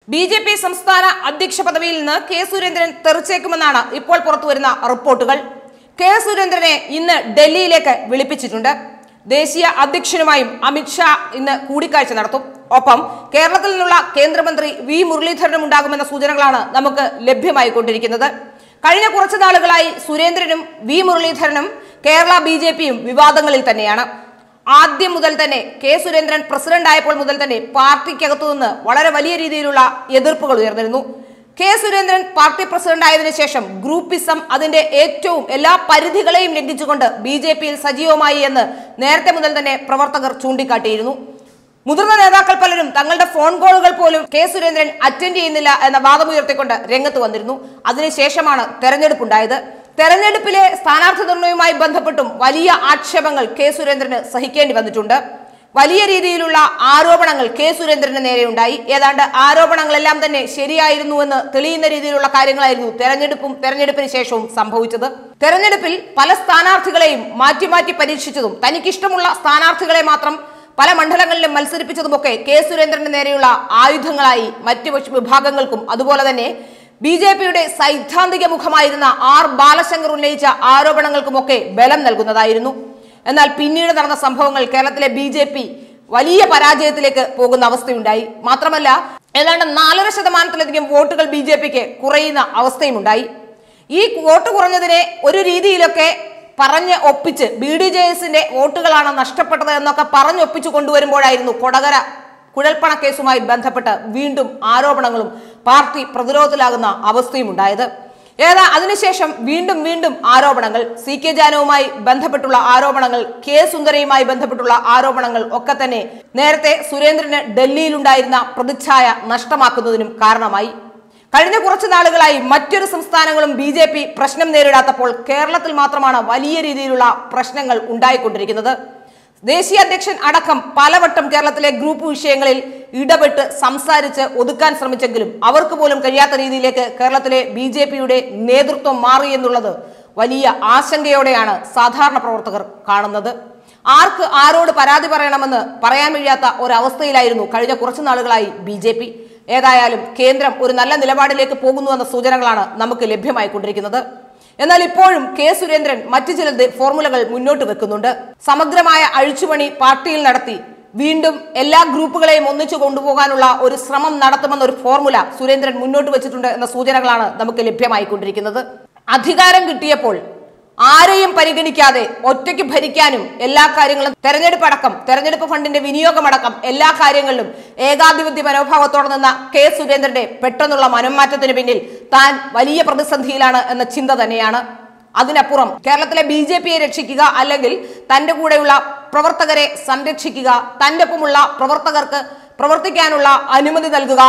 BJP സംസ്ഥാന അധ്യക്ഷ പദവിയിൽ നിന്ന് Ksurendran തെറിച്ചേക്കുമെന്നാണ് ഇപ്പോൾ പുറത്തുവരുന്ന റിപ്പോർട്ടുകൾ. Ksurendrane ഇന്ന് ഡൽഹിയിലേക്ക് വിളിപ്പിച്ചിട്ടുണ്ട്. ദേശീയ അധ്യക്ഷനുമായും അമിത് ഷാ ഇന്ന് കൂടിക്കാഴ്ച നടത്തും. ഒപ്പം കേരളത്തിൽ നിന്നുള്ള കേന്ദ്രമന്ത്രി Vmuraleedharan ഉണ്ടാകുമെന്ന സൂചനകളാണ് നമുക്ക് ലഭ്യമായിക്കൊണ്ടിരിക്കുന്നത്. കഴിഞ്ഞ കുറച്ചു നാളുകളായി സുരേന്ദ്രനും Vmuraleedharaനും കേരള BJPയും വിവാദങ്ങളിൽ തന്നെയാണ്. ആദ്യം മുതൽ തന്നെ Ksurendran പ്രസിഡന്റ് ആയപ്പോൾ മുതൽ തന്നെ പാർട്ടിക്കകത്തു നിന്ന് വളരെ വലിയ രീതിയിലുള്ള എതിർപ്പുകൾ ഉയർന്നിരുന്നു. Ksurendran പാർട്ടി പ്രസിഡന്റ് ആയതിനു ശേഷം ഗ്രൂപ്പിസം അതിന്റെ ഏറ്റവും എല്ലാ പരിധികളെയും ലംഘിച്ചുകൊണ്ട് BJPയിൽ സജീവമായി എന്ന് നേരത്തെ മുതൽ തന്നെ പ്രവർത്തകർ ചൂണ്ടിക്കാട്ടിയിരുന്നു. മുതിർന്ന നേതാക്കൾ പലരും തങ്ങളുടെ ഫോൺ കോളുകൾ പോലും Ksurendran അറ്റൻഡ് ചെയ്യുന്നില്ല എന്ന വാദമുയർത്തിക്കൊണ്ട് രംഗത്ത് വന്നിരുന്നു. അതിനുശേഷമാണ് തെരഞ്ഞെടുപ്പുണ്ടായത്. തെരഞ്ഞെടുപ്പിലെ സ്ഥാനാർത്ഥി നിർണയവുമായി ബന്ധപ്പെട്ടും വലിയ ആക്ഷേപങ്ങൾ Ksurendraന് സഹിക്കേണ്ടി വന്നിട്ടുണ്ട്. വലിയ രീതിയിലുള്ള ആരോപണങ്ങൾ Ksurendraന് നേരെയുണ്ടായി. ഏതാണ്ട് ആരോപണങ്ങളെല്ലാം തന്നെ ശരിയായിരുന്നുവെന്ന് തെളിയുന്ന രീതിയിലുള്ള കാര്യങ്ങളായിരുന്നു തെരഞ്ഞെടുപ്പിന് ശേഷവും സംഭവിച്ചത്. തെരഞ്ഞെടുപ്പിൽ പല സ്ഥാനാർത്ഥികളെയും മാറ്റി പരീക്ഷിച്ചതും തനിക്കിഷ്ടമുള്ള സ്ഥാനാർത്ഥികളെ മാത്രം പല മണ്ഡലങ്ങളിലും മത്സരിപ്പിച്ചതുമൊക്കെ Ksurendranന് നേരെയുള്ള ആയുധങ്ങളായി മറ്റു വിഭാഗങ്ങൾക്കും അതുപോലെ തന്നെ BJPയുടെ സൈദ്ധാന്തിക മുഖമായിരുന്ന R ബാലശങ്കർ ഉന്നയിച്ച ആരോപണങ്ങൾക്കുമൊക്കെ ബലം നൽകുന്നതായിരുന്നു. എന്നാൽ പിന്നീട് നടന്ന സംഭവങ്ങൾ കേരളത്തിലെ BJP വലിയ പരാജയത്തിലേക്ക് പോകുന്ന അവസ്ഥയുണ്ടായി. മാത്രമല്ല ഏതാണ്ട് 4% വോട്ടുകൾ BJPക്ക് കുറയുന്ന അവസ്ഥയുമുണ്ടായി. ഈ വോട്ട് കുറഞ്ഞതിനെ ഒരു രീതിയിലൊക്കെ പറഞ്ഞ് ഒപ്പിച്ച് BDJSന്റെ വോട്ടുകളാണ് നഷ്ടപ്പെട്ടത് എന്നൊക്കെ പറഞ്ഞൊപ്പിച്ചു കൊണ്ടുവരുമ്പോഴായിരുന്നു കൊടകര കുഴൽപ്പണ കേസുമായി ബന്ധപ്പെട്ട് വീണ്ടും ആരോപണങ്ങളും പാർട്ടി പ്രതിരോധത്തിലാകുന്ന അവസ്ഥയും ഉണ്ടായത്. അതിനുശേഷം വീണ്ടും ആരോപണങ്ങൾ, CK ജാനുവുമായി ബന്ധപ്പെട്ടുള്ള ആരോപണങ്ങൾ, K സുന്ദരയുമായി ബന്ധപ്പെട്ടുള്ള ആരോപണങ്ങൾ ഒക്കെ തന്നെ നേരത്തെ സുരേന്ദ്രന് ഡൽഹിയിലുണ്ടായിരുന്ന പ്രതിച്ഛായ നഷ്ടമാക്കുന്നതിനും കാരണമായി. കഴിഞ്ഞ കുറച്ചു നാളുകളായി മറ്റൊരു സംസ്ഥാനങ്ങളും BJP പ്രശ്നം നേരിടാത്തപ്പോൾ കേരളത്തിൽ മാത്രമാണ് വലിയ രീതിയിലുള്ള പ്രശ്നങ്ങൾ ഉണ്ടായിക്കൊണ്ടിരിക്കുന്നത്. ദേശീയ അധ്യക്ഷൻ അടക്കം പലവട്ടം കേരളത്തിലെ ഗ്രൂപ്പ് വിഷയങ്ങളിൽ ഇടപെട്ട് സംസാരിച്ച് ഒതുക്കാൻ ശ്രമിച്ചെങ്കിലും അവർക്ക് പോലും കഴിയാത്ത രീതിയിലേക്ക് കേരളത്തിലെ BJPയുടെ നേതൃത്വം മാറി എന്നുള്ളത് വലിയ ആശങ്കയോടെയാണ് സാധാരണ പ്രവർത്തകർ കാണുന്നത്. ആർക്ക് ആരോട് പരാതി പറയണമെന്ന് പറയാൻ കഴിയാത്ത ഒരവസ്ഥയിലായിരുന്നു കഴിഞ്ഞ കുറച്ചു നാളുകളായി BJP. ഏതായാലും കേന്ദ്രം ഒരു നല്ല നിലപാടിലേക്ക് പോകുന്നുവെന്ന സൂചനകളാണ് നമുക്ക് ലഭ്യമായിക്കൊണ്ടിരിക്കുന്നത്. എന്നാൽ ഇപ്പോഴും Ksurendran മറ്റു ചില ഫോർമുലകൾ മുന്നോട്ട് വെക്കുന്നുണ്ട്. സമഗ്രമായ അഴിച്ചുപണി പാർട്ടിയിൽ നടത്തി വീണ്ടും എല്ലാ ഗ്രൂപ്പുകളെയും ഒന്നിച്ചു കൊണ്ടുപോകാനുള്ള ഒരു ശ്രമം നടത്തുമെന്ന ഒരു ഫോർമുല സുരേന്ദ്രൻ മുന്നോട്ട് വെച്ചിട്ടുണ്ട് എന്ന സൂചനകളാണ് നമുക്ക് ലഭ്യമായിക്കൊണ്ടിരിക്കുന്നത്. അധികാരം കിട്ടിയപ്പോൾ ആരെയും പരിഗണിക്കാതെ ഒറ്റയ്ക്ക് ഭരിക്കാനും എല്ലാ കാര്യങ്ങളും തെരഞ്ഞെടുപ്പ് ഫണ്ടിന്റെ വിനിയോഗമടക്കം എല്ലാ കാര്യങ്ങളിലും ഏകാധിപത്യ മനോഭാവത്തോടെ നിന്ന Ksurendrന്റെ പെട്ടെന്നുള്ള മനംമാറ്റത്തിന് പിന്നിൽ താൻ വലിയ പ്രതിസന്ധിയിലാണ് എന്ന ചിന്ത തന്നെയാണ്. അതിനപ്പുറം കേരളത്തിലെ BJPയെ രക്ഷിക്കുക, അല്ലെങ്കിൽ തന്റെ കൂടെയുള്ള പ്രവർത്തകരെ സംരക്ഷിക്കുക, തന്റെ ഒപ്പമുള്ള പ്രവർത്തകർക്ക് പ്രവർത്തിക്കാനുള്ള അനുമതി നൽകുക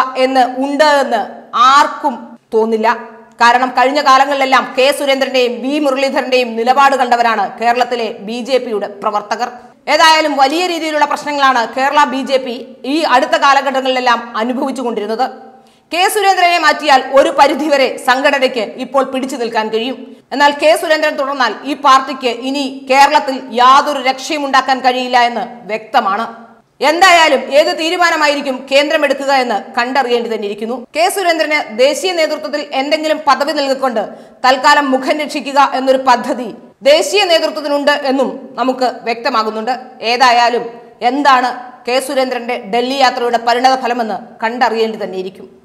എന്ന് ആർക്കും തോന്നില്ല. കാരണം കഴിഞ്ഞ കാലങ്ങളിലെല്ലാം Ksurendranന്റെയും Vmuraleedharanന്റെയും നിലപാട് കണ്ടവരാണ് കേരളത്തിലെ BJPയുടെ പ്രവർത്തകർ. ഏതായാലും വലിയ രീതിയിലുള്ള പ്രശ്നങ്ങളാണ് കേരള BJP ഈ അടുത്ത കാലഘട്ടങ്ങളിലെല്ലാം അനുഭവിച്ചുകൊണ്ടിരുന്നത്. Ksurendranനെ മാറ്റിയാൽ ഒരു പരിധിവരെ സംഘടനയ്ക്ക് ഇപ്പോൾ പിടിച്ചു നിൽക്കാൻ കഴിയും. എന്നാൽ Ksurendran തുടർന്നാൽ ഈ പാർട്ടിക്ക് ഇനി കേരളത്തിൽ യാതൊരു രക്ഷയും ഉണ്ടാക്കാൻ കഴിയില്ല എന്ന് വ്യക്തമാണ്. എന്തായാലും ഏത് തീരുമാനമായിരിക്കും കേന്ദ്രം എടുക്കുക എന്ന് കണ്ടറിയേണ്ടി തന്നെ ഇരിക്കുന്നു. Ksurendranന് ദേശീയ നേതൃത്വത്തിൽ എന്തെങ്കിലും പദവി നൽകിക്കൊണ്ട് തൽക്കാലം മുഖം രക്ഷിക്കുക എന്നൊരു പദ്ധതി ദേശീയ നേതൃത്വത്തിനുണ്ട് എന്നും നമുക്ക് വ്യക്തമാകുന്നുണ്ട്. ഏതായാലും എന്താണ് Ksurendranന്റെ ഡൽഹി യാത്രയുടെ പരിണത ഫലമെന്ന് കണ്ടറിയേണ്ടി തന്നെ ഇരിക്കും.